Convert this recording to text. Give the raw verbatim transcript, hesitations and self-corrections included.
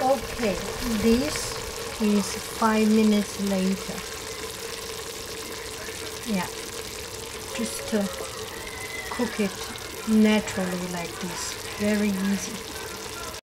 Okay, this is five minutes later. Yeah, just uh, cook it naturally like this. Very easy.